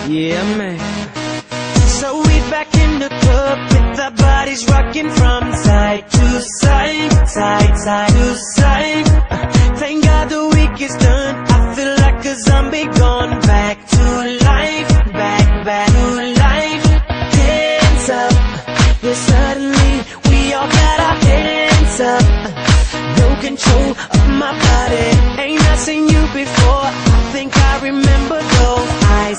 Yeah, man. So we back in the club with our bodies rocking from side to side, side to side. Thank God the week is done. I feel like a zombie gone back to life, back to life. Hands up, yeah, suddenly we all got our hands up. No control of my body. Ain't I seen you before? I think I remember those eyes.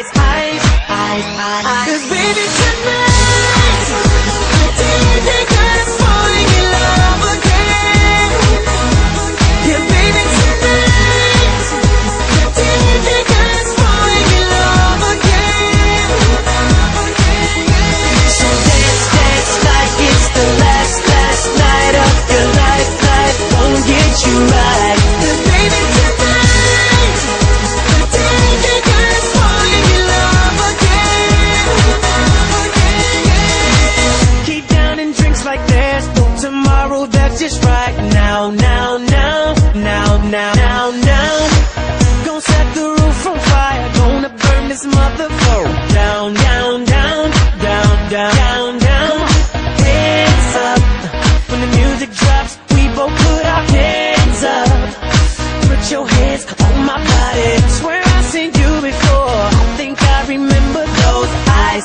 'Cause baby tonight, the DJ got us falling in love again. Yeah, baby tonight, the DJ got us falling in love again. So dance like it's the last night of your life. Life won't get you right. 'Cause baby tonight, the DJ got us falling in love again. Keep down and drinks like there's no tomorrow. That's just right now. Gonna set the roof on fire. Gonna burn this motherfucker down. Hands up. When the music drops, we both put our hands up. Put your hands on my body. Swear I've seen you before. I think I remember those eyes.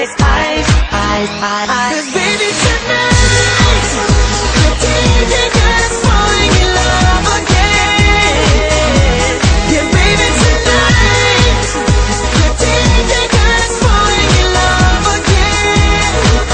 'Cause baby tonight, the DJ got us falling in love again. Yeah, baby tonight, the DJ got us falling in love again.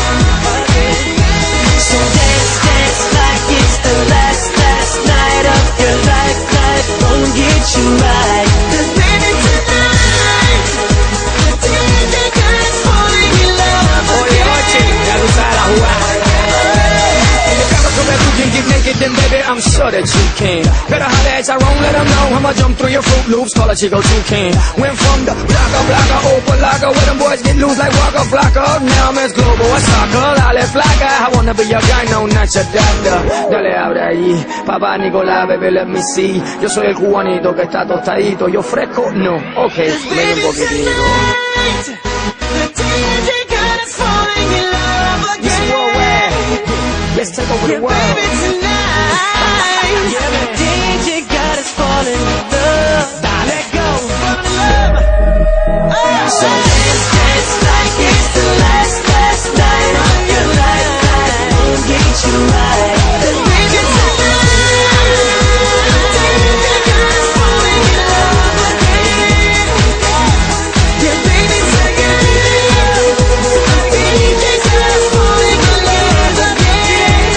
So dance like it's the last night of your life. Life won't get you right. 'Cause baby tonight, the DJ got us falling in love again. Ya tú sabes la jugada. En the club come if you can get naked, then baby I'm sure that you can. Better holler at Tyrone, let him know I'ma jump through your Fruit Loops. Call a Chico Toucan. Went from the blocker, open locker, where them boys get loose like Waka Flocka. Now I'm as global as soccer, dale flaca. I wanna be your guy, no, not your doctor. Dale abre allí, papá Nicolás, baby let me see. Yo soy el cubanito que está tostadito. Yo fresco, no, ok, medio un poquitito. The DJ got us falling in love again. Let's take over the Yeah, world. baby tonight, the DJ got us falling in love. Let go, fall in love. So dance like it's the last night of your life. Life won't get you right. 'Cause baby tonight, the DJ got us falling in love again. Yeah, baby tonight, the DJ got us falling in love again.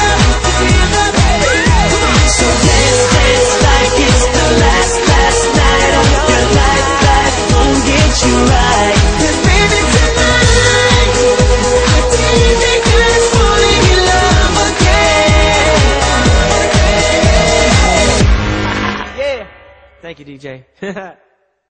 So dance like it's the last night of your life. Life won't get you right. 'Cause baby tonight, the DJ got us falling in love again. Yeah. Thank you, DJ.